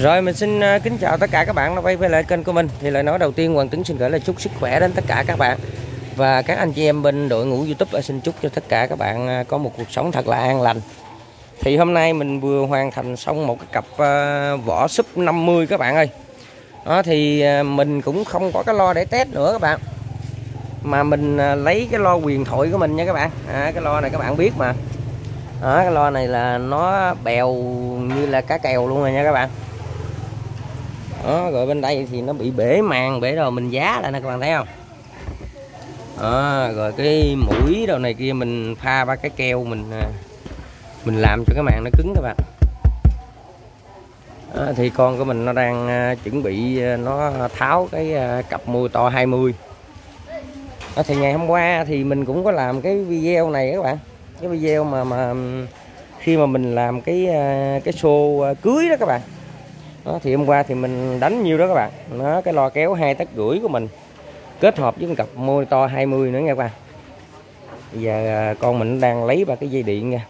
Rồi mình xin kính chào tất cả các bạn đã quay về lại kênh của mình. Thì lời nói đầu tiên Hoàng Tuấn xin gửi lời chúc sức khỏe đến tất cả các bạn và các anh chị em bên đội ngũ YouTube. Xin chúc cho tất cả các bạn có một cuộc sống thật là an lành. Thì hôm nay mình vừa hoàn thành xong một cái cặp vỏ súp 50 các bạn ơi. Đó thì mình cũng không có cái lo để test nữa các bạn, mà mình lấy cái lo huyền thoại của mình nha các bạn. Cái lo này các bạn biết mà. Cái lo này là nó bèo như là cá kèo luôn rồi nha các bạn. Đó, rồi bên đây thì nó bị bể màng bể rồi mình giá lại nè các bạn thấy không. Rồi cái mũi đầu này kia mình pha ba cái keo mình làm cho cái màng nó cứng các bạn. Thì con của mình nó đang chuẩn bị nó tháo cái cặp mui to 20. Thì ngày hôm qua thì mình cũng có làm cái video này các bạn, cái video mà khi mà mình làm cái show cưới đó các bạn. Đó, thì hôm qua thì mình đánh nhiêu đó các bạn. Nó cái lo kéo 2,5 tấc của mình kết hợp với một cặp monitor 20 nữa nha các bạn. Bây giờ con mình đang lấy ba cái dây điện nha.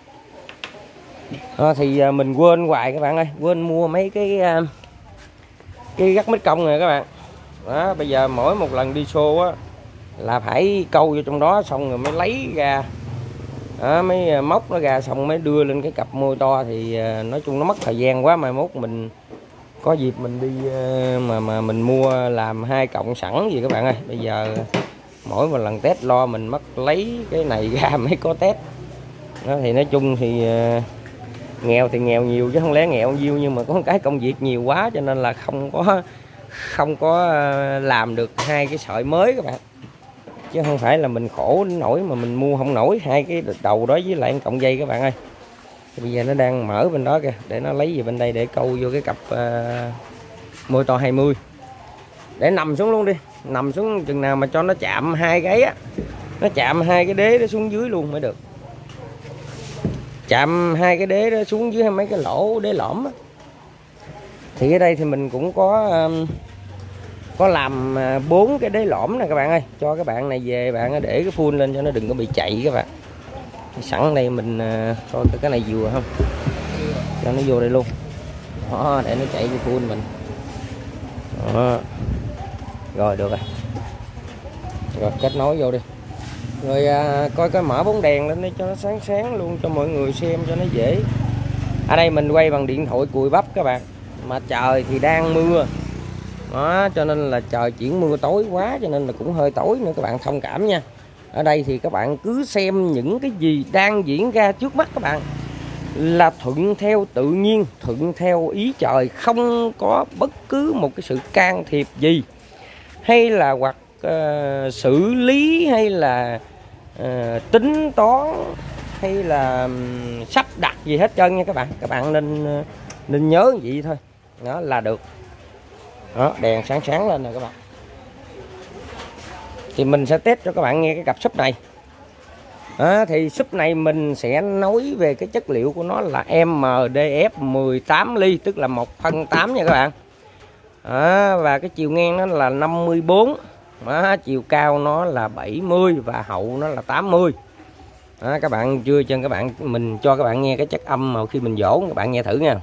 Thì mình quên hoài các bạn ơi, quên mua mấy cái gắt mít công này các bạn. Đó, bây giờ mỗi một lần đi show á là phải câu vô trong đó xong rồi mới lấy ra. Đó, mới móc nó ra xong mới đưa lên cái cặp monitor. Thì nói chung nó mất thời gian quá, mai mốt mình có dịp mình đi mà mình mua làm 2 cộng sẵn gì các bạn ơi. Bây giờ mỗi một lần test lo mình mất lấy cái này ra mới có test. Đó, thì nói chung thì nghèo thì nghèo nhiều chứ không lẽ nghèo nhiêu, nhưng mà có cái công việc nhiều quá cho nên là không có làm được 2 cái sợi mới các bạn. Chứ không phải là mình khổ đến nổi mà mình mua không nổi 2 cái đầu đó với lại cộng dây các bạn ơi. Bây giờ nó đang mở bên đó kìa, để nó lấy về bên đây để câu vô cái cặp monitor 20. Để nằm xuống luôn đi, nằm xuống chừng nào mà cho nó chạm 2 cái á, nó chạm 2 cái đế đó xuống dưới luôn mới được. Chạm 2 cái đế đó xuống dưới mấy cái lỗ đế lõm á. Thì ở đây thì mình cũng có làm 4 cái đế lõm nè các bạn ơi, cho các bạn này về bạn để cái phun lên cho nó đừng có bị chạy các bạn. Sẵn đây mình coi cái này vừa không cho nó vô đây luôn. Đó, để nó chạy cái phun mình. Đó. Rồi được rồi. Rồi kết nối vô đi. Rồi coi cái mở bóng đèn lên đây cho nó sáng sáng luôn cho mọi người xem cho nó dễ. Ở đây mình quay bằng điện thoại cùi bắp các bạn, mà trời thì đang mưa. Đó, cho nên là trời chuyển mưa tối quá cho nên là cũng hơi tối nữa các bạn thông cảm nha. Ở đây thì các bạn cứ xem những cái gì đang diễn ra trước mắt các bạn là thuận theo tự nhiên, thuận theo ý trời, không có bất cứ một cái sự can thiệp gì hay là hoặc xử lý hay là tính toán hay là sắp đặt gì hết trơn nha các bạn. Các bạn nên nhớ vậy thôi, đó là được. Đó, đèn sáng sáng lên nè các bạn. Thì mình sẽ test cho các bạn nghe cái cặp súp này. Thì súp này mình sẽ nói về cái chất liệu của nó là MDF 18 ly, tức là 1/8 nha các bạn. Và cái chiều ngang nó là 54. Chiều cao nó là 70 và hậu nó là 80. Các bạn chưa chân các bạn, mình cho các bạn nghe cái chất âm mà khi mình dỗ, các bạn nghe thử nha.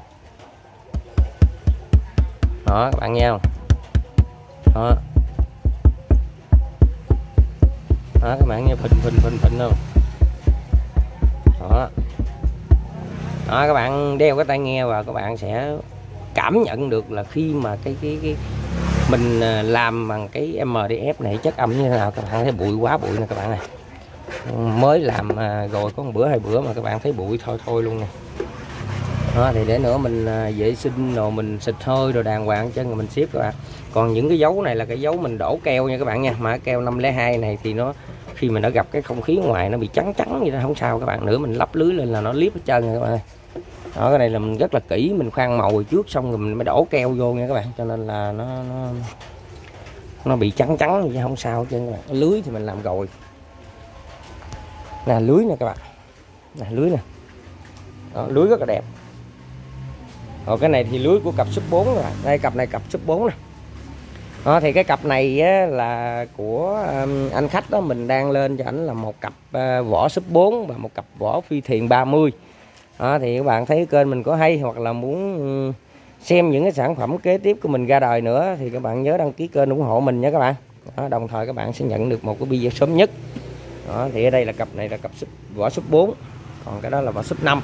Đó, các bạn nghe không? Đó. Đó, các bạn nghe phình không? Đó. Đó, các bạn đeo cái tai nghe vào các bạn sẽ cảm nhận được là khi mà cái mình làm bằng cái MDF này chất âm như thế nào. Các bạn thấy bụi quá bụi nè các bạn này. Mới làm rồi có một bữa 2 bữa mà các bạn thấy bụi thôi luôn nè. Đó, thì để nữa mình vệ sinh rồi mình xịt hơi rồi đàng hoàng chân rồi mình xếp các bạn. Còn những cái dấu này là cái dấu mình đổ keo nha các bạn nha. Mà cái keo 502 này thì nó khi mình đã gặp cái không khí ngoài nó bị trắng vậy đó, không sao các bạn. Nữa mình lắp lưới lên là nó liếp hết trơn nha các bạn ơi. Đó, cái này là mình rất là kỹ, mình khoan màu trước xong rồi mình mới đổ keo vô nha các bạn, cho nên là nó bị trắng chứ không sao chứ các bạn. Lưới thì mình làm rồi nè, lưới nè các bạn nè, lưới nè. Đó, lưới rất là đẹp. Rồi cái này thì lưới của cặp súp 4 rồi. Đây cặp này cặp súp 4 nè. Đó, thì cái cặp này á, là của anh khách đó, mình đang lên cho ảnh là một cặp vỏ súp 4 và một cặp vỏ phi thiền 30. Đó, thì các bạn thấy kênh mình có hay hoặc là muốn xem những cái sản phẩm kế tiếp của mình ra đời nữa thì các bạn nhớ đăng ký kênh ủng hộ mình nha các bạn. Đó, đồng thời các bạn sẽ nhận được một cái video sớm nhất. Đó, thì ở đây là cặp này là cặp vỏ súp 4, còn cái đó là vỏ súp 5.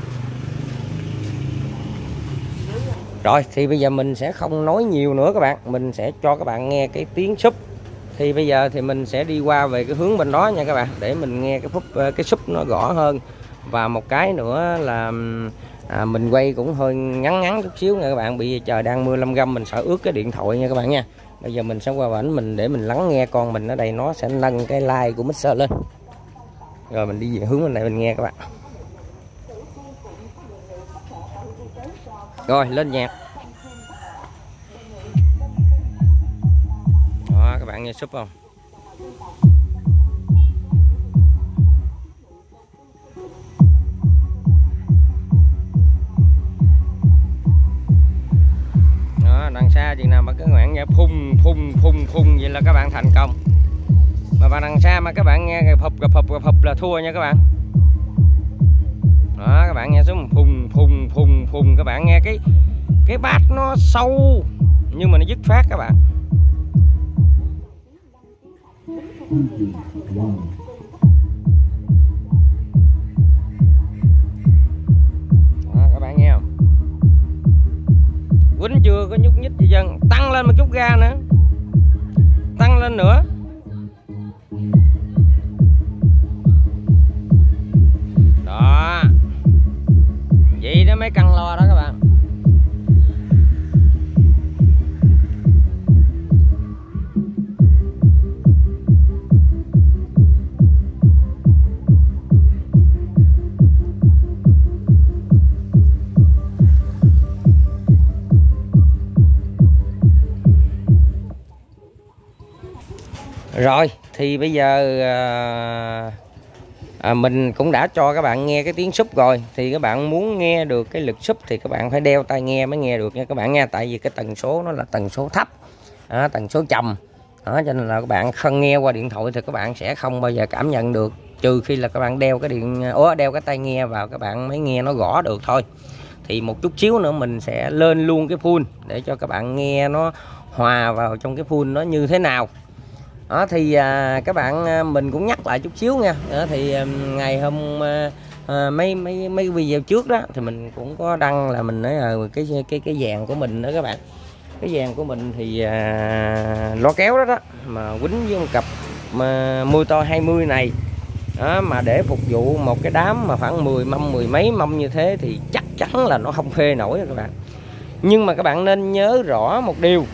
Rồi thì bây giờ mình sẽ không nói nhiều nữa các bạn, mình sẽ cho các bạn nghe cái tiếng súp. Thì bây giờ thì mình sẽ đi qua về cái hướng bên đó nha các bạn, để mình nghe cái súp nó rõ hơn. Và một cái nữa là mình quay cũng hơi ngắn chút xíu nha các bạn, bị trời đang mưa lâm râm mình sợ ướt cái điện thoại nha các bạn nha. Bây giờ mình sẽ qua bển mình để mình lắng nghe con mình ở đây nó sẽ nâng cái like của mixer lên. Rồi mình đi về hướng bên này mình nghe các bạn. Rồi lên nhạc. Đó, các bạn nghe súp không? Đó, đằng xa chừng nào mà các bạn nghe phun vậy là các bạn thành công. Mà đằng xa mà các bạn nghe phập là thua nha các bạn. Đó, các bạn nghe xuống phun, các bạn nghe cái bát nó sâu nhưng mà nó dứt phát các bạn. Đó, các bạn nghe không? Quýnh chưa có nhúc nhích gì dân, tăng lên một chút ga nữa, tăng lên nữa. Đó, vậy đó mới căng lo đó các bạn. Rồi thì bây giờ mình cũng đã cho các bạn nghe cái tiếng súp rồi. Thì các bạn muốn nghe được cái lực súp thì các bạn phải đeo tai nghe mới nghe được nha các bạn nha. Tại vì cái tần số nó là tần số thấp, tần số trầm. Đó, cho nên là các bạn không nghe qua điện thoại thì các bạn sẽ không bao giờ cảm nhận được, trừ khi là các bạn đeo cái đeo cái tai nghe vào các bạn mới nghe nó rõ được thôi. Thì một chút xíu nữa mình sẽ lên luôn cái full để cho các bạn nghe nó hòa vào trong cái full nó như thế nào. Đó thì các bạn mình cũng nhắc lại chút xíu nha. Đó, thì ngày hôm mấy video trước đó thì mình cũng có đăng là mình nói cái dàn của mình đó các bạn. Cái dàn của mình thì lo kéo đó mà quýnh với một cặp motor 20 này đó, mà để phục vụ một cái đám mà khoảng 10 mấy mâm như thế thì chắc chắn là nó không phê nổi các bạn. Nhưng mà các bạn nên nhớ rõ một điều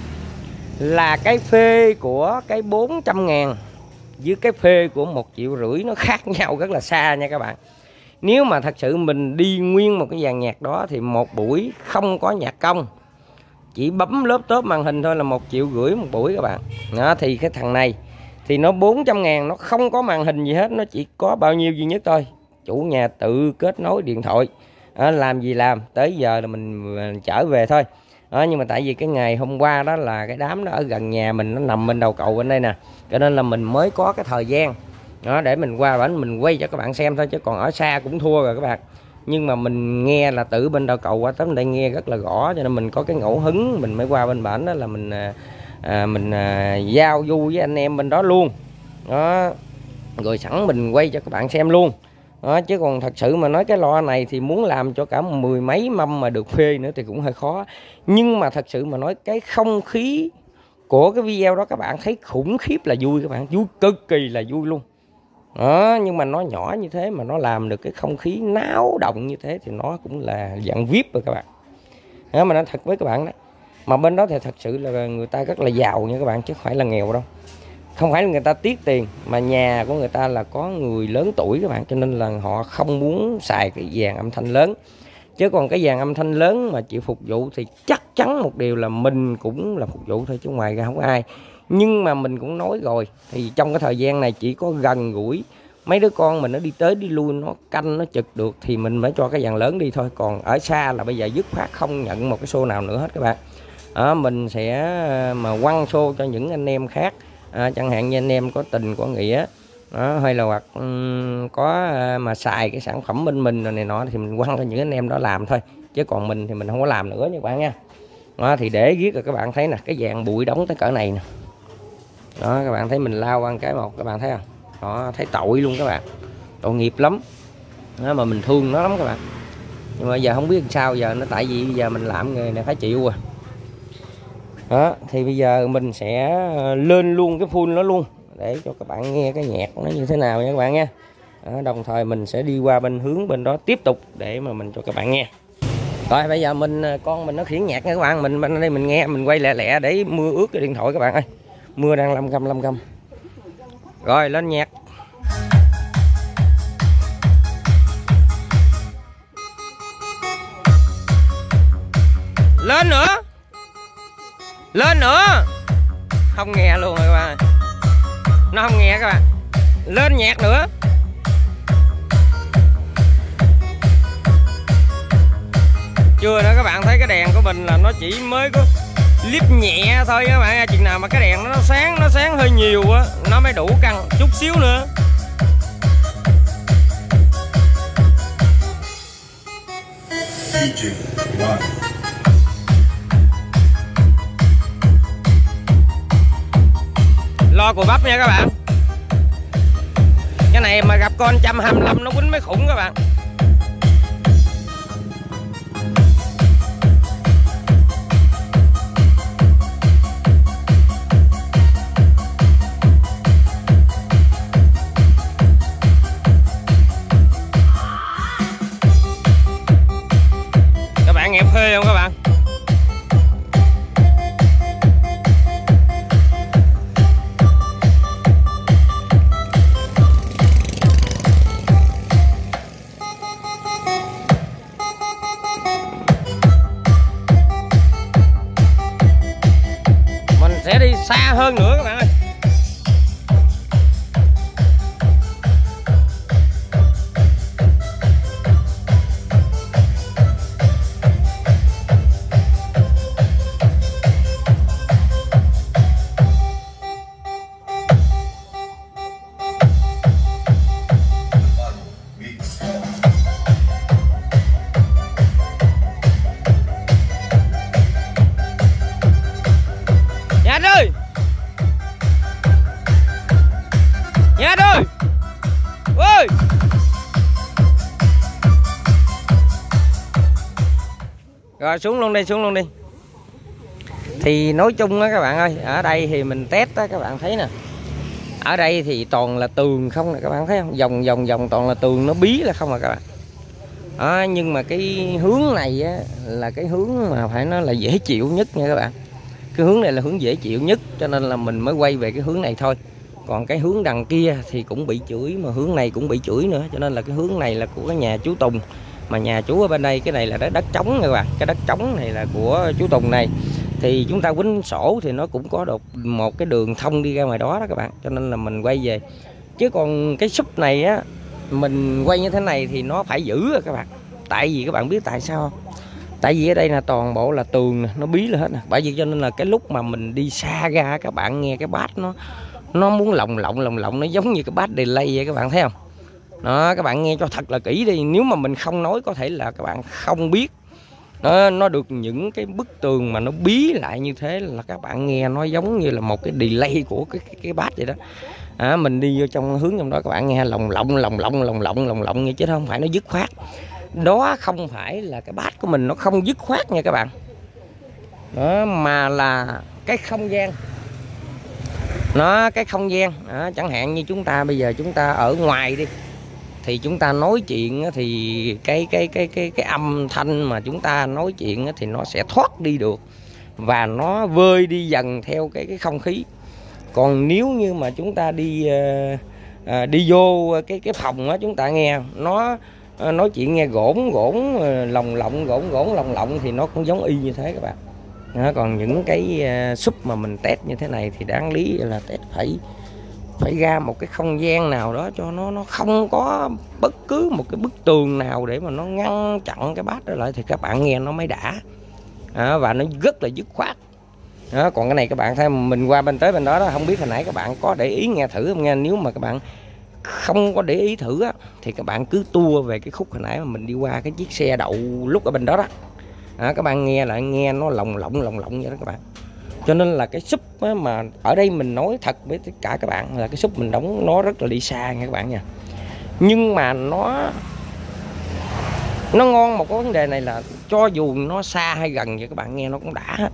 là cái phê của cái 400.000 với cái phê của 1,5 triệu nó khác nhau rất là xa nha các bạn. Nếu mà thật sự mình đi nguyên một cái dàn nhạc đó thì một buổi không có nhạc công, chỉ bấm laptop màn hình thôi là 1,5 triệu một buổi các bạn. Đó, thì cái thằng này thì nó 400.000, nó không có màn hình gì hết, nó chỉ có bao nhiêu duy nhất thôi, chủ nhà tự kết nối điện thoại, làm gì làm, tới giờ là mình trở về thôi. Đó, nhưng mà tại vì cái ngày hôm qua đó là cái đám đó ở gần nhà mình, nó nằm bên đầu cầu bên đây nè, cho nên là mình mới có cái thời gian đó để mình qua bển mình quay cho các bạn xem thôi, chứ còn ở xa cũng thua rồi các bạn. Nhưng mà mình nghe là từ bên đầu cầu qua tới đây nghe rất là rõ, cho nên mình có cái ngẫu hứng mình mới qua bên bển đó là mình giao du với anh em bên đó luôn đó, rồi sẵn mình quay cho các bạn xem luôn đó. Chứ còn thật sự mà nói cái loa này thì muốn làm cho cả 10 mấy mâm mà được phê nữa thì cũng hơi khó. Nhưng mà thật sự mà nói cái không khí của cái video đó các bạn thấy khủng khiếp là vui, các bạn vui cực kỳ là vui luôn đó. Nhưng mà nó nhỏ như thế mà nó làm được cái không khí náo động như thế thì nó cũng là dạng VIP rồi các bạn đó. Mà nói thật với các bạn đó, mà bên đó thì thật sự là người ta rất là giàu nha các bạn, chứ không phải là nghèo đâu. Không phải là người ta tiếc tiền, mà nhà của người ta là có người lớn tuổi các bạn, cho nên là họ không muốn xài cái dàn âm thanh lớn. Chứ còn cái dàn âm thanh lớn mà chịu phục vụ thì chắc chắn một điều là mình cũng là phục vụ thôi, chứ ngoài ra không có ai. Nhưng mà mình cũng nói rồi, thì trong cái thời gian này chỉ có gần gũi mấy đứa con mình nó đi tới đi lui, nó canh nó trực được thì mình mới cho cái dàn lớn đi thôi. Còn ở xa là bây giờ dứt khoát không nhận một cái show nào nữa hết các bạn. Mình sẽ mà quăng show cho những anh em khác, chẳng hạn như anh em có tình có nghĩa đó, hay là hoặc có mà xài cái sản phẩm bên mình rồi này nọ thì mình quăng cho những anh em đó làm thôi, chứ còn mình thì mình không có làm nữa nha các bạn nha. Đó, thì để riết rồi các bạn thấy nè, cái dàn bụi đóng tới cỡ này nè. Đó, các bạn thấy mình lao ăn cái một, các bạn thấy không? Đó, thấy tội luôn các bạn, tội nghiệp lắm. Đó, mà mình thương nó lắm các bạn. Nhưng mà giờ không biết làm sao giờ, nó tại vì bây giờ mình làm nghề này phải chịu rồi. Đó, thì bây giờ mình sẽ lên luôn cái full nó luôn để cho các bạn nghe cái nhạc nó như thế nào nha các bạn nha. Đó, đồng thời mình sẽ đi qua bên hướng bên đó tiếp tục để mà mình cho các bạn nghe. Rồi bây giờ con mình nó khiển nhạc nha các bạn, mình bên đây mình nghe, mình quay lẹ lẹ để mưa ướt cái điện thoại các bạn ơi. Mưa đang lâm câm. Rồi lên nhạc. Lên nữa. Lên nữa. Không nghe luôn rồi các bạn. Nó không nghe các bạn. Lên nhạc nữa. Chưa nữa các bạn thấy cái đèn của mình là nó chỉ mới có líp nhẹ thôi các bạn. Chừng nào mà cái đèn nó sáng hơi nhiều á, nó mới đủ căng chút xíu nữa. Lo cùi bắp nha các bạn. Cái này mà gặp con 125 nó quýnh mới khủng các bạn. Các bạn nghe phê không các bạn? Sẽ đi xa hơn nữa các bạn ơi. Nha ơi. Ôi. Rồi xuống luôn đi. Thì nói chung á các bạn ơi, ở đây thì mình test á các bạn thấy nè. Ở đây thì toàn là tường không nè các bạn thấy không? Vòng toàn là tường nó bí là không à các bạn. Đó, nhưng mà cái hướng này á là cái hướng mà phải nói là dễ chịu nhất nha các bạn. Cái hướng này là hướng dễ chịu nhất cho nên là mình mới quay về cái hướng này thôi. Còn cái hướng đằng kia thì cũng bị chửi, mà hướng này cũng bị chửi nữa. Cho nên là cái hướng này là của cái nhà chú Tùng. Mà nhà chú ở bên đây, cái này là đất trống nha các bạn. Cái đất trống này là của chú Tùng này. Thì chúng ta quýnh sổ thì nó cũng có được một cái đường thông đi ra ngoài đó các bạn. Cho nên là mình quay về. Chứ còn cái súp này á, mình quay như thế này thì nó phải giữ rồi các bạn. Tại vì các bạn biết tại sao không? Tại vì ở đây là toàn bộ là tường, nó bí là hết nè. Bởi vì cho nên là cái lúc mà mình đi xa ra các bạn nghe cái bass nó muốn lồng lộng, nó giống như cái bass delay vậy các bạn thấy không? Đó, các bạn nghe cho thật là kỹ đi. Nếu mà mình không nói có thể là các bạn không biết. Nó được những cái bức tường mà nó bí lại như thế là các bạn nghe nó giống như là một cái delay của cái bass vậy đó. Mình đi vô trong hướng trong đó các bạn nghe lồng lộng như chứ không phải nó dứt khoát. Đó không phải là cái bass của mình nó không dứt khoát nha các bạn. Đó, mà là cái không gian. Cái không gian đó, chẳng hạn như chúng ta bây giờ chúng ta ở ngoài đi thì chúng ta nói chuyện thì cái âm thanh mà chúng ta nói chuyện thì nó sẽ thoát đi được và nó vơi đi dần theo cái không khí. Còn nếu như mà chúng ta đi vô cái phòng đó, chúng ta nghe nó nói chuyện nghe gỗn lồng lộng thì nó cũng giống y như thế các bạn. Còn những cái súp mà mình test như thế này thì đáng lý là test phải ra một cái không gian nào đó cho nó không có bất cứ một cái bức tường nào để mà nó ngăn chặn cái bass đó lại thì các bạn nghe nó mới đã. Và nó rất là dứt khoát. Còn cái này các bạn thấy mình qua bên tới bên đó không biết hồi nãy các bạn có để ý nghe thử không nha. Nếu mà các bạn không có để ý thử á, thì các bạn cứ tua về cái khúc hồi nãy mà mình đi qua cái chiếc xe đậu lúc ở bên đó đó. Các bạn nghe lại nghe nó lồng lộng vậy đó các bạn. Cho nên là cái súp mà ở đây mình nói thật với tất cả các bạn là cái súp mình đóng nó rất là đi xa nha các bạn nha. Nhưng mà nó ngon một cái vấn đề này là cho dù nó xa hay gần vậy các bạn nghe nó cũng đã hết.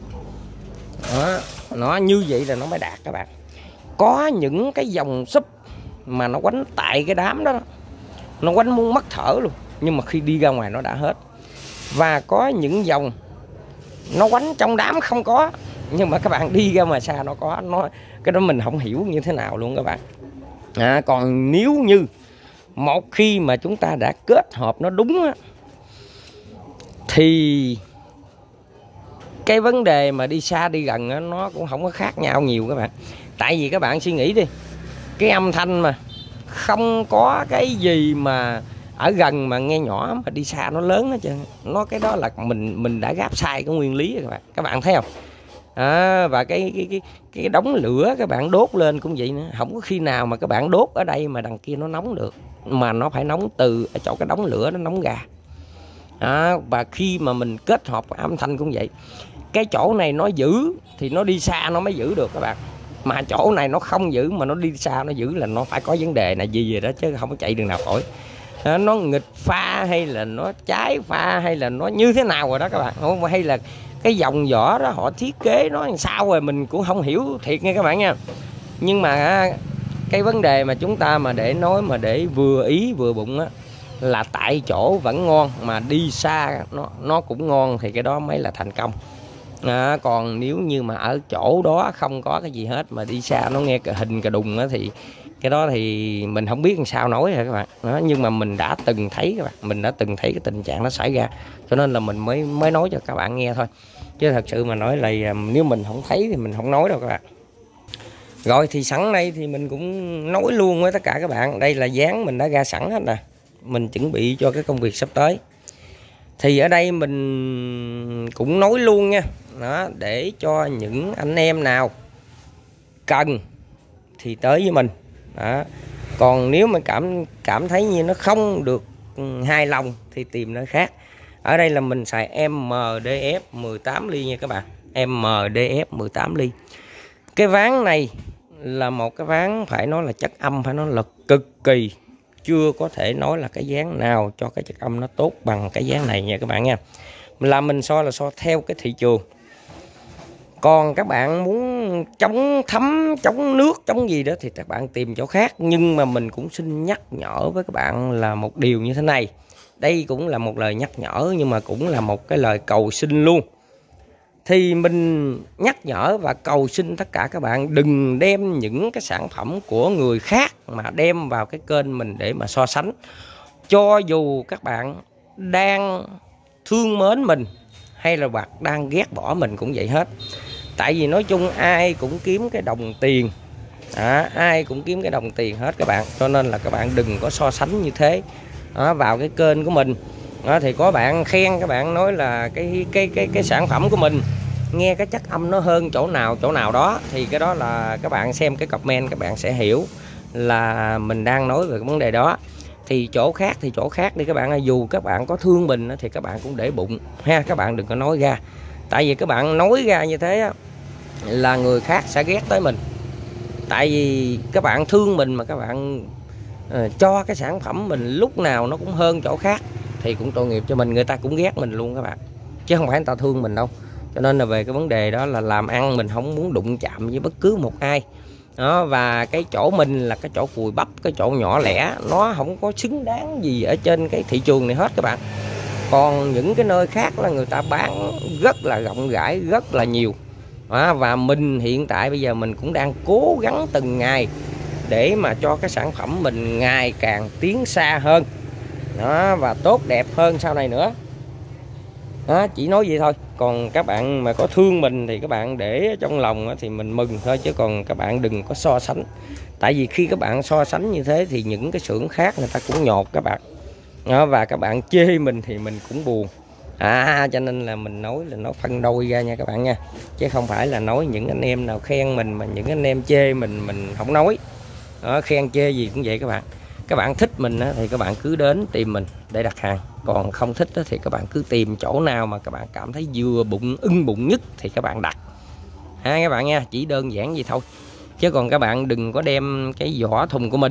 Nó như vậy là nó mới đạt các bạn. Có những cái dòng súp mà nó quánh tại cái đám đó, nó quánh muốn mất thở luôn, nhưng mà khi đi ra ngoài nó đã hết. Và có những dòng nó quánh trong đám không có, nhưng mà các bạn đi ra ngoài xa nó có. Cái đó mình không hiểu như thế nào luôn các bạn. Còn nếu như một khi mà chúng ta đã kết hợp nó đúng á, thì cái vấn đề mà đi xa đi gần á, nó cũng không có khác nhau nhiều các bạn. Tại vì các bạn suy nghĩ đi, cái âm thanh mà không có cái gì mà ở gần mà nghe nhỏ, mà đi xa nó lớn hết trơn. Cái đó là mình đã gáp sai cái nguyên lý rồi các bạn thấy không? Và cái đống lửa các bạn đốt lên cũng vậy nữa. Không có khi nào mà các bạn đốt ở đây mà đằng kia nó nóng được, mà nó phải nóng từ ở chỗ cái đống lửa nó nóng ra. Và khi mà mình kết hợp âm thanh cũng vậy, cái chỗ này nó giữ thì nó đi xa nó mới giữ được các bạn. Mà chỗ này nó không giữ mà nó đi xa nó giữ là nó phải có vấn đề này gì đó, chứ không có chạy đường nào khỏi. Nó nghịch pha hay là nó trái pha hay là nó như thế nào rồi đó các bạn, không hay là cái dòng vỏ đó họ thiết kế nó làm sao rồi mình cũng không hiểu thiệt nha các bạn nha. Nhưng mà cái vấn đề mà chúng ta mà để nói mà để vừa ý vừa bụng á, là tại chỗ vẫn ngon mà đi xa nó cũng ngon, thì cái đó mới là thành công. Còn nếu như mà ở chỗ đó không có cái gì hết mà đi xa nó nghe hình cà đùng á, thì cái đó thì mình không biết làm sao nói rồi các bạn. Nhưng mà mình đã từng thấy các bạn, mình đã từng thấy cái tình trạng nó xảy ra, cho nên là mình mới nói cho các bạn nghe thôi, chứ thật sự mà nói là nếu mình không thấy thì mình không nói đâu các bạn. Rồi thì sẵn đây thì mình cũng nói luôn với tất cả các bạn, đây là dáng mình đã ra sẵn hết nè, mình chuẩn bị cho cái công việc sắp tới. Thì ở đây mình cũng nói luôn nha, để cho những anh em nào cần thì tới với mình. Còn nếu mà cảm thấy như nó không được hài lòng thì tìm nơi khác. Ở đây là mình xài MDF 18 ly nha các bạn, MDF 18 ly. Cái ván này là một cái ván phải nói là chất âm phải nói là cực kỳ, chưa có thể nói là cái dáng nào cho cái chất âm nó tốt bằng cái dáng này nha các bạn nha. Là mình so theo cái thị trường. Còn các bạn muốn chống thấm, chống nước, chống gì đó thì các bạn tìm chỗ khác. Nhưng mà mình cũng xin nhắc nhở với các bạn là một điều như thế này. Đây cũng là một lời nhắc nhở, nhưng mà cũng là một cái lời cầu xin luôn. Thì mình nhắc nhở và cầu xin tất cả các bạn đừng đem những cái sản phẩm của người khác mà đem vào cái kênh mình để mà so sánh. Cho dù các bạn đang thương mến mình hay là hoặc đang ghét bỏ mình cũng vậy hết. Tại vì nói chung ai cũng kiếm cái đồng tiền, ai cũng kiếm cái đồng tiền hết các bạn. Cho nên là các bạn đừng có so sánh như thế vào cái kênh của mình. Thì có bạn khen, các bạn nói là cái sản phẩm của mình nghe cái chất âm nó hơn chỗ nào đó, thì cái đó là các bạn xem cái comment các bạn sẽ hiểu là mình đang nói về cái vấn đề đó. Thì chỗ khác thì chỗ khác đi các bạn. Dù các bạn có thương mình thì các bạn cũng để bụng ha, các bạn đừng có nói ra. Tại vì các bạn nói ra như thế là người khác sẽ ghét tới mình. Tại vì các bạn thương mình mà các bạn cho cái sản phẩm mình lúc nào nó cũng hơn chỗ khác thì cũng tội nghiệp cho mình, người ta cũng ghét mình luôn các bạn, chứ không phải người ta thương mình đâu. Cho nên là về cái vấn đề đó là làm ăn mình không muốn đụng chạm với bất cứ một ai đó. Và cái chỗ mình là cái chỗ cùi bắp, cái chỗ nhỏ lẻ, nó không có xứng đáng gì ở trên cái thị trường này hết các bạn. Còn những cái nơi khác là người ta bán rất là rộng rãi, rất là nhiều. Và mình hiện tại bây giờ mình cũng đang cố gắng từng ngày để mà cho cái sản phẩm mình ngày càng tiến xa hơn đó, và tốt đẹp hơn sau này nữa đó, chỉ nói vậy thôi. Còn các bạn mà có thương mình thì các bạn để trong lòng thì mình mừng thôi, chứ còn các bạn đừng có so sánh. Tại vì khi các bạn so sánh như thế thì những cái xưởng khác người ta cũng nhột các bạn đó, và các bạn chê mình thì mình cũng buồn. Cho nên là mình nói là nó phân đôi ra nha các bạn nha, chứ không phải là nói những anh em nào khen mình mà những anh em chê mình không nói đó. Khen chê gì cũng vậy các bạn. Các bạn thích mình thì các bạn cứ đến tìm mình để đặt hàng, còn không thích thì các bạn cứ tìm chỗ nào mà các bạn cảm thấy vừa bụng ưng bụng nhất thì các bạn đặt ha các bạn nha. Chỉ đơn giản vậy thôi, chứ còn các bạn đừng có đem cái vỏ thùng của mình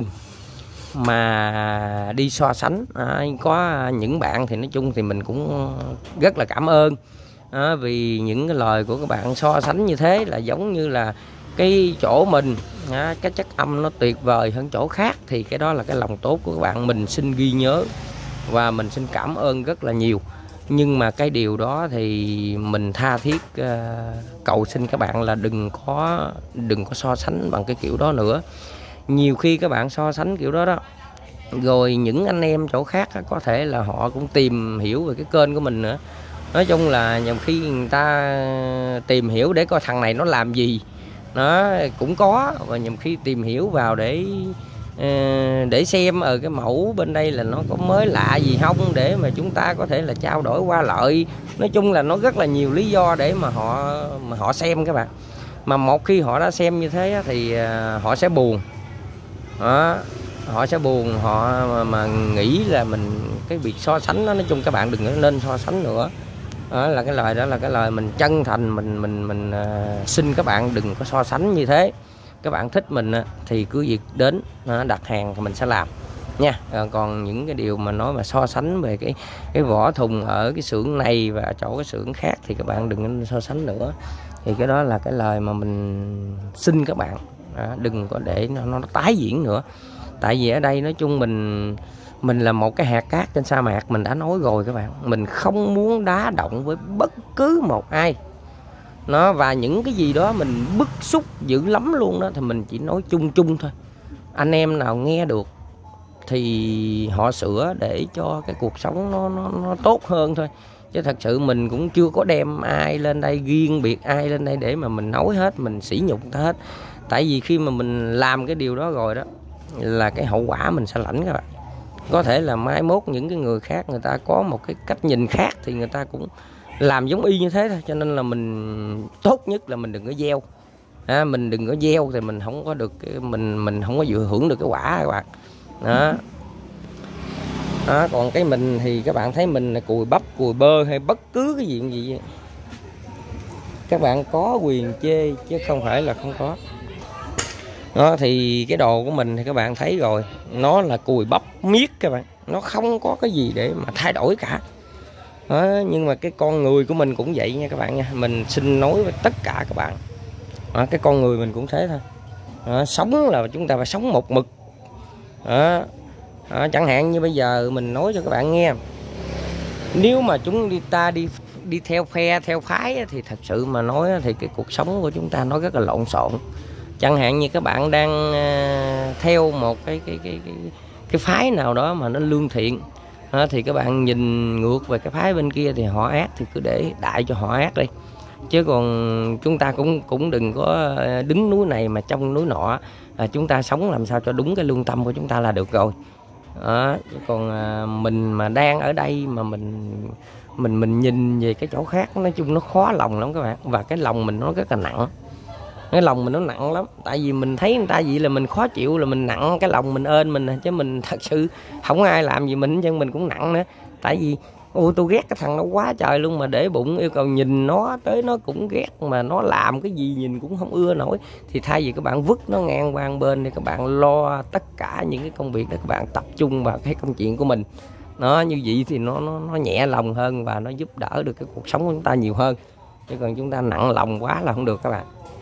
mà đi so sánh. Có những bạn thì nói chung thì mình cũng rất là cảm ơn, vì những cái lời của các bạn so sánh như thế là giống như là cái chỗ mình cái chất âm nó tuyệt vời hơn chỗ khác, thì cái đó là cái lòng tốt của các bạn, mình xin ghi nhớ và mình xin cảm ơn rất là nhiều. Nhưng mà cái điều đó thì mình tha thiết cầu xin các bạn là đừng có so sánh bằng cái kiểu đó nữa. Nhiều khi các bạn so sánh kiểu đó đó, rồi những anh em chỗ khác có thể là họ cũng tìm hiểu về cái kênh của mình nữa. Nói chung là nhiều khi người ta tìm hiểu để coi thằng này nó làm gì, nó cũng có, và nhiều khi tìm hiểu vào để xem ở cái mẫu bên đây là nó có mới lạ gì không, để mà chúng ta có thể là trao đổi qua lợi. Nói chung là nó rất là nhiều lý do để mà họ xem các bạn. Mà một khi họ đã xem như thế thì họ sẽ buồn đó, họ sẽ buồn, họ mà nghĩ là mình cái việc so sánh đó. Nói chung các bạn đừng có nên so sánh nữa. Đó là cái lời, đó là cái lời mình chân thành, mình xin các bạn đừng có so sánh như thế. Các bạn thích mình thì cứ việc đến đặt hàng thì mình sẽ làm nha. Còn những cái điều mà nói mà so sánh về cái vỏ thùng ở cái xưởng này và chỗ cái xưởng khác thì các bạn đừng so sánh nữa. Thì cái đó là cái lời mà mình xin các bạn đừng có để nó tái diễn nữa. Tại vì ở đây nói chung mình là một cái hạt cát trên sa mạc, mình đã nói rồi các bạn, mình không muốn đá động với bất cứ một ai nó, và những cái gì đó mình bức xúc dữ lắm luôn đó thì mình chỉ nói chung chung thôi. Anh em nào nghe được thì họ sửa để cho cái cuộc sống nó tốt hơn thôi, chứ thật sự mình cũng chưa có đem ai lên đây, riêng biệt ai lên đây để mà mình nói hết, mình sỉ nhục người ta hết. Tại vì khi mà mình làm cái điều đó rồi đó là cái hậu quả mình sẽ lãnh các bạn. Có thể là mai mốt những cái người khác người ta có một cái cách nhìn khác thì người ta cũng làm giống y như thế thôi. Cho nên là mình tốt nhất là mình đừng có gieo, mình đừng có gieo thì mình không có được mình không có vừa hưởng được cái quả các bạn đó. Còn cái mình thì các bạn thấy mình là cùi bắp cùi bơ hay bất cứ cái gì các bạn có quyền chê chứ không phải là không có. Đó, thì cái đồ của mình thì các bạn thấy rồi, nó là cùi bắp miết các bạn, nó không có cái gì để mà thay đổi cả đó. Nhưng mà cái con người của mình cũng vậy nha các bạn nha, mình xin nói với tất cả các bạn đó, cái con người mình cũng thế thôi đó, sống là chúng ta phải sống một mực đó. Đó, chẳng hạn như bây giờ mình nói cho các bạn nghe, nếu mà ta đi theo phe theo phái thì thật sự mà nói thì cái cuộc sống của chúng ta nó rất là lộn xộn. Chẳng hạn như các bạn đang theo một cái phái nào đó mà nó lương thiện thì các bạn nhìn ngược về cái phái bên kia thì họ ác thì cứ để đại cho họ ác đi, chứ còn chúng ta cũng đừng có đứng núi này mà trong núi nọ. Chúng ta sống làm sao cho đúng cái lương tâm của chúng ta là được rồi đó. Chứ còn mình mà đang ở đây mà mình nhìn về cái chỗ khác, nói chung nó khó lòng lắm các bạn. Và cái lòng mình nó rất là nặng, cái lòng mình nó nặng lắm. Tại vì mình thấy người ta vậy là mình khó chịu, là mình nặng cái lòng mình ơn mình, chứ mình thật sự không ai làm gì mình chứ mình cũng nặng nữa. Tại vì tôi ghét cái thằng nó quá trời luôn, mà để bụng yêu cầu nhìn nó tới nó cũng ghét, mà nó làm cái gì nhìn cũng không ưa nổi. Thì thay vì các bạn vứt nó ngang qua bên thì các bạn lo tất cả những cái công việc để các bạn tập trung vào cái công chuyện của mình. Nó như vậy thì nó nhẹ lòng hơn và nó giúp đỡ được cái cuộc sống của chúng ta nhiều hơn. Chứ còn chúng ta nặng lòng quá là không được các bạn.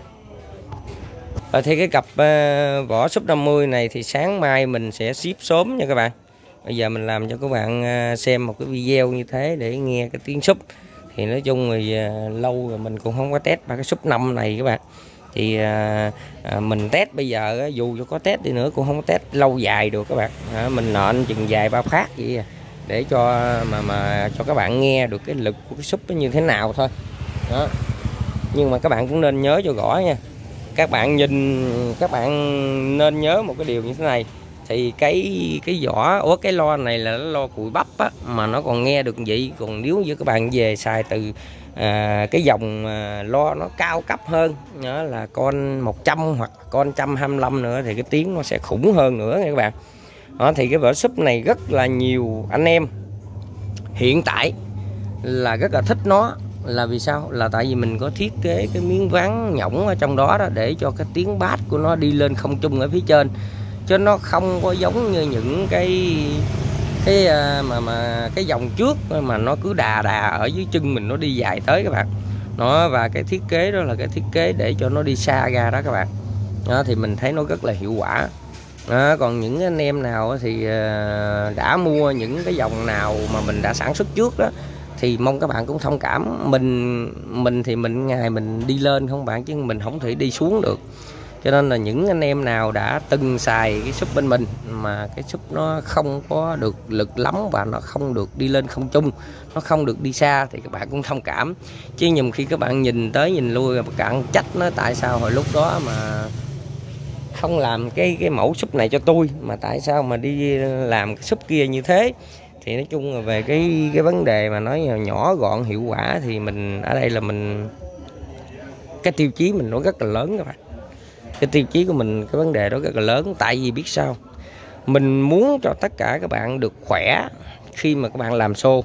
Thì cái cặp vỏ súp 50 này thì sáng mai mình sẽ ship sớm nha các bạn. Bây giờ mình làm cho các bạn xem một cái video như thế để nghe cái tiếng súp. Thì nói chung thì lâu rồi mình cũng không có test ba cái súp 5 này các bạn. Thì mình test bây giờ dù cho có test đi nữa cũng không có test lâu dài được các bạn. Mình nện chừng vài ba phát vậy để cho mà cho các bạn nghe được cái lực của cái súp nó như thế nào thôi đó. Nhưng mà các bạn cũng nên nhớ cho rõ nha, các bạn nên nhớ một cái điều như thế này. Thì cái vỏ cái lo này là lo cùi bắp á, mà nó còn nghe được vậy. Còn nếu như các bạn về xài từ cái dòng lo nó cao cấp hơn đó là con 100 hoặc con 125 nữa thì cái tiếng nó sẽ khủng hơn nữa nha các bạn. Đó, thì cái vở súp này rất là nhiều anh em hiện tại là rất là thích nó, là vì sao? Là tại vì mình có thiết kế cái miếng ván nhỏng ở trong đó, để cho cái tiếng bass của nó đi lên không trung ở phía trên, chứ nó không có giống như những cái cái dòng trước mà nó cứ đà ở dưới chân mình, nó đi dài tới các bạn. Nó và cái thiết kế đó là cái thiết kế để cho nó đi xa ra đó các bạn. Đó, thì mình thấy nó rất là hiệu quả. Đó, còn những anh em nào thì đã mua những cái dòng nào mà mình đã sản xuất trước đó, thì mong các bạn cũng thông cảm. Mình thì ngày mình đi lên không bạn, chứ mình không thể đi xuống được. Cho nên là những anh em nào đã từng xài cái súp bên mình mà cái súp nó không có được lực lắm, và nó không được đi lên không trung, nó không được đi xa, thì các bạn cũng thông cảm. Chứ nhầm khi các bạn nhìn tới nhìn lui, các bạn trách nó tại sao hồi lúc đó mà không làm cái mẫu súp này cho tôi, mà tại sao mà đi làm cái súp kia như thế. Thì nói chung là về cái vấn đề mà nói nhỏ gọn hiệu quả, thì mình ở đây là mình cái tiêu chí mình nó rất là lớn các bạn. Cái tiêu chí của mình, cái vấn đề đó rất là lớn. Tại vì biết sao, mình muốn cho tất cả các bạn được khỏe khi mà các bạn làm show.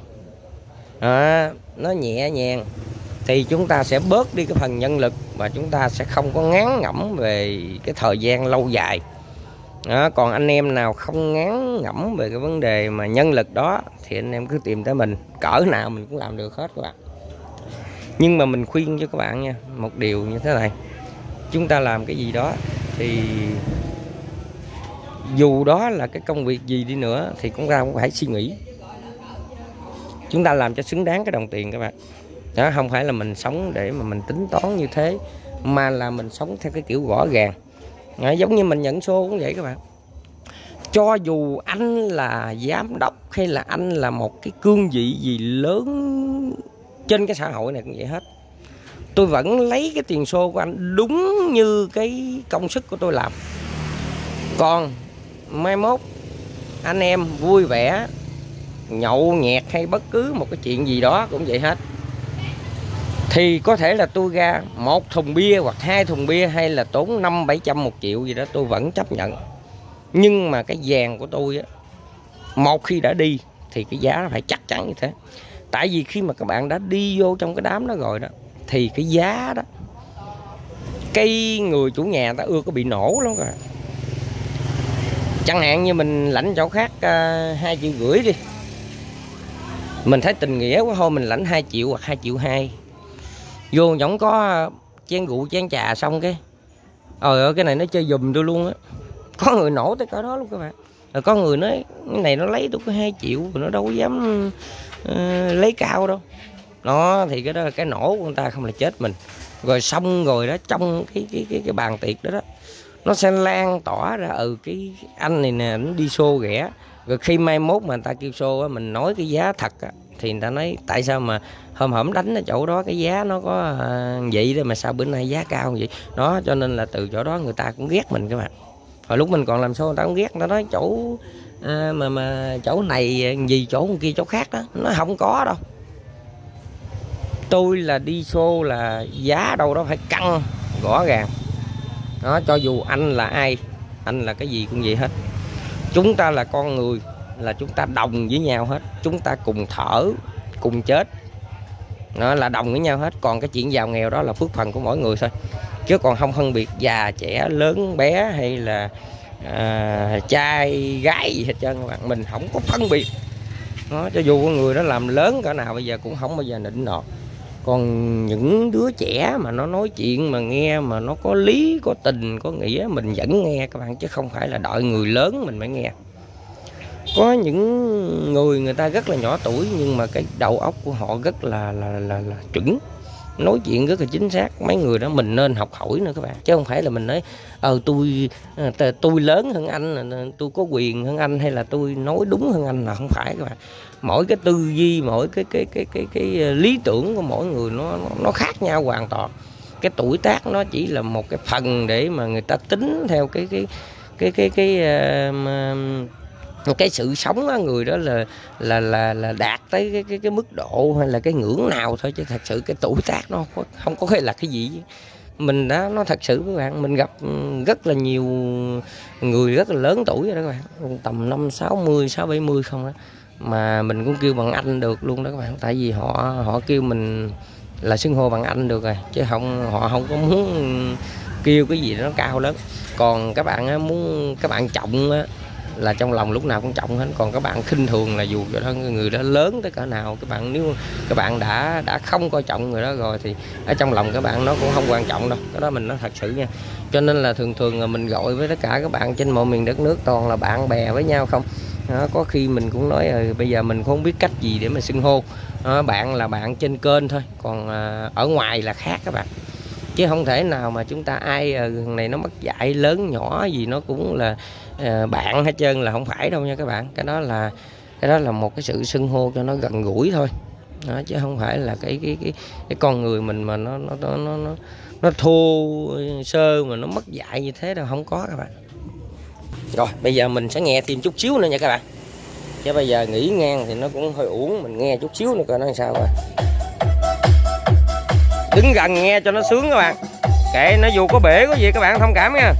Nó nhẹ nhàng thì chúng ta sẽ bớt đi cái phần nhân lực, và chúng ta sẽ không có ngán ngẩm về cái thời gian lâu dài. Còn anh em nào không ngán ngẩm về cái vấn đề mà nhân lực đó, thì anh em cứ tìm tới mình, cỡ nào mình cũng làm được hết các bạn. Nhưng mà mình khuyên cho các bạn nha, một điều như thế này: chúng ta làm cái gì đó thì dù đó là cái công việc gì đi nữa, thì chúng ta cũng phải suy nghĩ chúng ta làm cho xứng đáng cái đồng tiền các bạn. Đó, không phải là mình sống để mà mình tính toán như thế, mà là mình sống theo cái kiểu rõ ràng. Đó, giống như mình nhận show cũng vậy các bạn. Cho dù anh là giám đốc hay là anh là một cái cương vị gì lớn trên cái xã hội này cũng vậy hết, tôi vẫn lấy cái tiền show của anh đúng như cái công sức của tôi làm. Còn mai mốt anh em vui vẻ nhậu nhẹt hay bất cứ một cái chuyện gì đó cũng vậy hết, thì có thể là tôi ra 1 thùng bia hoặc 2 thùng bia, hay là tốn 500-700 1 triệu gì đó, tôi vẫn chấp nhận. Nhưng mà cái vàng của tôi á, một khi đã đi thì cái giá nó phải chắc chắn như thế. Tại vì khi mà các bạn đã đi vô trong cái đám đó rồi đó, thì cái giá đó, cái người chủ nhà ta ưa có bị nổ lắm rồi. Chẳng hạn như mình lãnh chỗ khác 2,5 triệu đi, mình thấy tình nghĩa quá thôi mình lãnh 2 triệu hoặc 2,2 triệu, vô vẫn có chén rượu chén trà xong cái ơi cái này nó chơi giùm tôi luôn á. Có người nổ tới cỡ đó luôn các bạn. Rồi có người nói cái này nó lấy tôi có 2 triệu, nó đâu có dám lấy cao đâu. Đó thì cái đó là cái nổ của người ta, không là chết mình. Rồi xong rồi đó, trong cái bàn tiệc đó đó, nó sẽ lan tỏa ra cái anh này nè, nó đi show rẻ. Rồi khi mai mốt mà người ta kêu show á, mình nói cái giá thật á, thì người ta nói tại sao mà hôm đánh ở chỗ đó cái giá nó có vậy đó, mà sao bữa nay giá cao vậy đó. Cho nên là từ chỗ đó người ta cũng ghét mình các bạn. Hồi lúc mình còn làm show người ta cũng ghét, người ta nói chỗ mà chỗ này gì chỗ kia chỗ khác đó, nó không có đâu. Tôi là đi show là giá đâu đó phải căng rõ ràng đó. Cho dù anh là ai, anh là cái gì cũng vậy hết. Chúng ta là con người, là chúng ta đồng với nhau hết. Chúng ta cùng thở, cùng chết, đó là đồng với nhau hết. Còn cái chuyện giàu nghèo đó là phước phần của mỗi người thôi, chứ còn không phân biệt già trẻ lớn bé hay là trai gái gì hết trơn các bạn. Mình không có phân biệt đó, cho dù con người đó làm lớn cỡ nào bây giờ cũng không bao giờ nịnh nọt. Còn những đứa trẻ mà nó nói chuyện mà nghe mà nó có lý, có tình, có nghĩa, mình vẫn nghe các bạn, chứ không phải là đợi người lớn mình mới nghe. Có những người ta rất là nhỏ tuổi nhưng mà cái đầu óc của họ rất là chuẩn, nói chuyện rất là chính xác. Mấy người đó mình nên học hỏi nữa các bạn, chứ không phải là mình nói tôi lớn hơn anh, tôi có quyền hơn anh, hay là tôi nói đúng hơn anh, là không phải các bạn. Mỗi cái tư duy, mỗi cái lý tưởng của mỗi người nó khác nhau hoàn toàn. Cái tuổi tác nó chỉ là một cái phần để mà người ta tính theo cái sự sống á, người đó là đạt tới cái mức độ hay là cái ngưỡng nào thôi, chứ thật sự cái tuổi tác nó không có là cái gì. mình đã nó thật sự các bạn, mình gặp rất là nhiều người rất là lớn tuổi rồi đó các bạn, tầm 50, 60, 70 không đó, mà mình cũng kêu bằng anh được luôn đó các bạn, tại vì họ kêu mình là xưng hô bằng anh được rồi, chứ họ không có muốn kêu cái gì đó nó cao lớn. Còn các bạn muốn các bạn trọng là trong lòng lúc nào cũng trọng hết, còn các bạn khinh thường là dù cho người đó lớn tới cỡ nào, các bạn nếu các bạn đã không coi trọng người đó rồi thì ở trong lòng các bạn nó cũng không quan trọng đâu, cái đó mình nói thật sự nha. Cho nên là thường là mình gọi với tất cả các bạn trên mọi miền đất nước toàn là bạn bè với nhau không. Đó, có khi mình cũng nói bây giờ mình không biết cách gì để mà xưng hô. Đó, bạn là bạn trên kênh thôi, còn ở ngoài là khác các bạn, chứ không thể nào mà chúng ta ai này nó mất dạy lớn nhỏ gì nó cũng là bạn hết trơn, là không phải đâu nha các bạn. Cái đó là một cái sự xưng hô cho nó gần gũi thôi. Đó, chứ không phải là cái con người mình mà nó thô sơ mà nó mất dạy như thế đâu, không có các bạn. Rồi bây giờ mình sẽ nghe thêm chút xíu nữa nha các bạn, chứ bây giờ nghỉ ngang thì nó cũng hơi uổng, mình nghe chút xíu nữa coi nó làm sao rồi. Đứng gần nghe cho nó sướng các bạn, kệ nó dù có bể có gì các bạn thông cảm nha.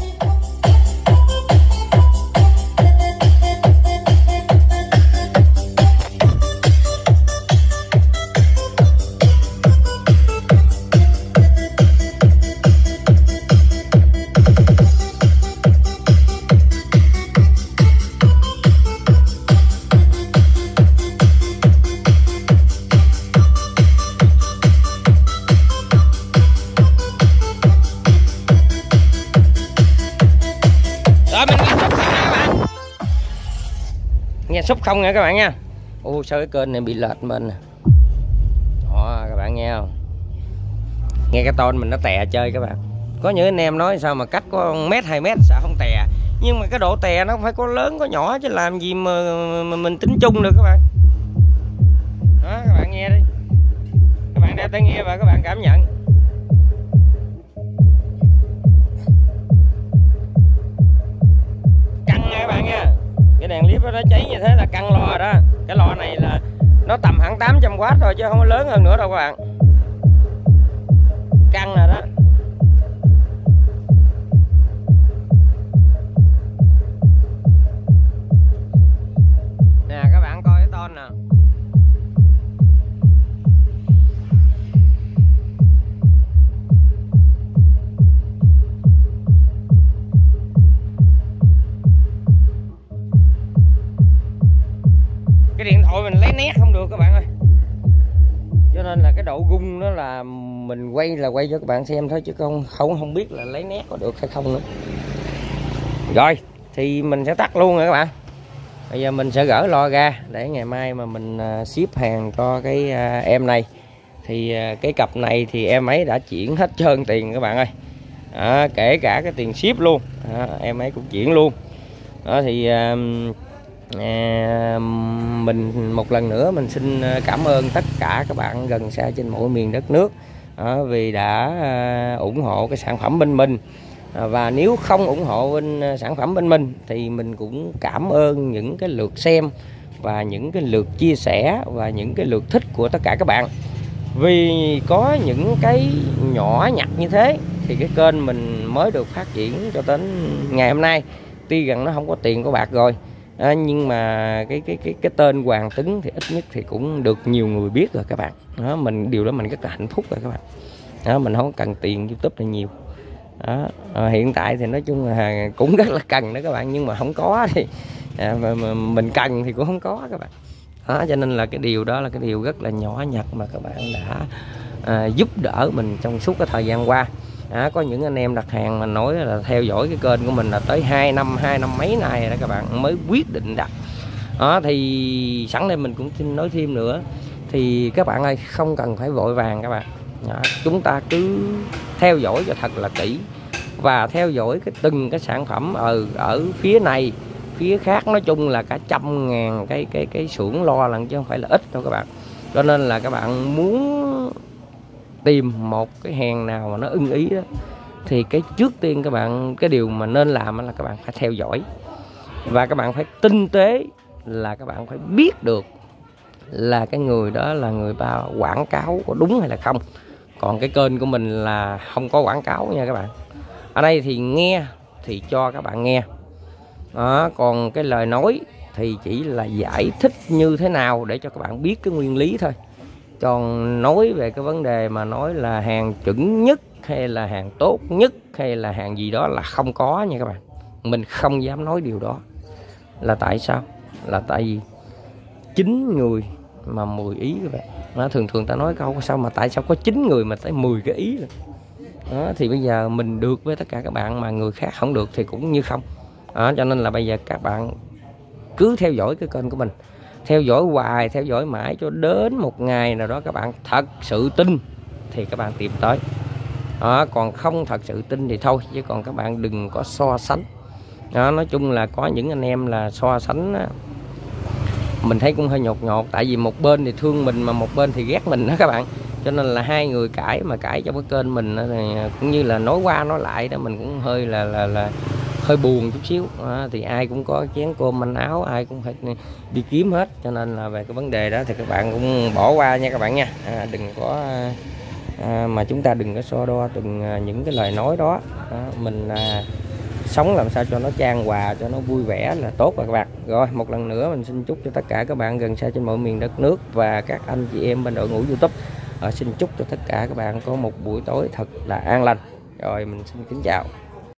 Nghe xúc không nha các bạn nha. Ô sao cái kênh này bị lệch mình nè. Đó các bạn nghe không? Nghe cái tôn mình nó tè chơi các bạn. Có những anh em nói sao mà cách có 1 mét 2 mét sao không tè. Nhưng mà cái độ tè nó phải có lớn có nhỏ chứ làm gì mà mình tính chung được các bạn. Đó các bạn nghe đi. Các bạn đeo tai nghe và các bạn cảm nhận. Căng nha các bạn nha. Cái đèn clip nó cháy như thế là căng lo rồi đó. Cái lo này là nó tầm hẳn 800W thôi chứ không có lớn hơn nữa đâu các bạn. Căng rồi đó. Nè các bạn coi cái ton nè. Cái điện thoại mình lấy nét không được các bạn ơi, cho nên là cái độ gung đó là mình quay cho các bạn xem thôi chứ không biết là lấy nét có được hay không nữa. Rồi thì mình sẽ tắt luôn rồi các bạn. Bây giờ mình sẽ gỡ lo ra để ngày mai mà mình ship hàng cho cái em này. Thì cái cặp này thì em ấy đã chuyển hết trơn tiền các bạn ơi. Kể cả cái tiền ship luôn, em ấy cũng chuyển luôn. Đó thì mình một lần nữa mình xin cảm ơn tất cả các bạn gần xa trên mọi miền đất nước vì đã ủng hộ cái sản phẩm bên mình. Và nếu không ủng hộ bên sản phẩm bên mình thì mình cũng cảm ơn những cái lượt xem và những cái lượt chia sẻ và những cái lượt thích của tất cả các bạn. Vì có những cái nhỏ nhặt như thế thì cái kênh mình mới được phát triển cho đến ngày hôm nay. Tuy rằng nó không có tiền có bạc rồi, nhưng mà cái tên Hoàng Tứng thì ít nhất thì cũng được nhiều người biết rồi các bạn. Điều đó mình rất là hạnh phúc rồi các bạn. Mình không cần tiền YouTube là nhiều. Hiện tại thì nói chung là cũng rất là cần đó các bạn, nhưng mà không có thì mình cần thì cũng không có các bạn. Cho nên là cái điều đó là cái điều rất là nhỏ nhặt mà các bạn đã giúp đỡ mình trong suốt cái thời gian qua. Có những anh em đặt hàng mà nói là theo dõi cái kênh của mình là tới 2 năm mấy nay rồi đó các bạn mới quyết định đặt. Thì sẵn đây mình cũng xin nói thêm nữa, thì các bạn ơi không cần phải vội vàng các bạn. Chúng ta cứ theo dõi cho thật là kỹ và theo dõi từng cái sản phẩm ở phía này phía khác, nói chung là cả 100.000 cái xưởng lo lần chứ không phải là ít đâu các bạn. Cho nên là các bạn muốn tìm một cái hàng nào mà nó ưng ý đó thì cái trước tiên các bạn, cái điều mà nên làm là các bạn phải theo dõi và các bạn phải tinh tế, là các bạn phải biết được là cái người đó là người ta quảng cáo có đúng hay là không. Còn cái kênh của mình là không có quảng cáo nha các bạn. Ở đây thì nghe thì cho các bạn nghe đó, còn cái lời nói thì chỉ là giải thích như thế nào để cho các bạn biết cái nguyên lý thôi. Còn nói về cái vấn đề mà nói là hàng chuẩn nhất hay là hàng tốt nhất hay là hàng gì đó là không có nha các bạn. Mình không dám nói điều đó. Là tại sao? Là tại vì 9 người mà 10 ý các bạn. Đó, thường ta nói câu sao mà tại sao có 9 người mà tới 10 cái ý rồi. Đó, thì bây giờ mình được với tất cả các bạn mà người khác không được thì cũng như không. Đó, cho nên là bây giờ các bạn cứ theo dõi cái kênh của mình, theo dõi hoài, theo dõi mãi cho đến một ngày nào đó các bạn thật sự tin thì các bạn tìm tới. Đó, còn không thật sự tin thì thôi, chứ còn các bạn đừng có so sánh. Đó, nói chung là có những anh em là so sánh á, mình thấy cũng hơi nhột nhột, tại vì một bên thì thương mình mà một bên thì ghét mình đó các bạn. Cho nên là hai người cãi mà cãi trong cái kênh mình thì cũng như là nói qua nói lại đó, mình cũng hơi là hơi buồn chút xíu. Thì ai cũng có chén cơm manh áo, ai cũng phải đi kiếm hết. Cho nên là về cái vấn đề đó thì các bạn cũng bỏ qua nha các bạn nha. Đừng có mà chúng ta đừng có so đo từng những cái lời nói đó. Mình sống làm sao cho nó chan hòa, cho nó vui vẻ là tốt rồi các bạn. Rồi một lần nữa mình xin chúc cho tất cả các bạn gần xa trên mọi miền đất nước và các anh chị em bên đội ngũ YouTube, xin chúc cho tất cả các bạn có một buổi tối thật là an lành. Rồi mình xin kính chào.